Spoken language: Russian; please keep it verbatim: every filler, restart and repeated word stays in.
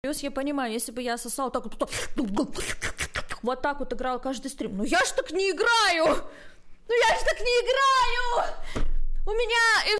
Плюс я понимаю, если бы я сосала так вот, вот так вот играла каждый стрим. Ну я ж так не играю! Ну я ж так не играю! У меня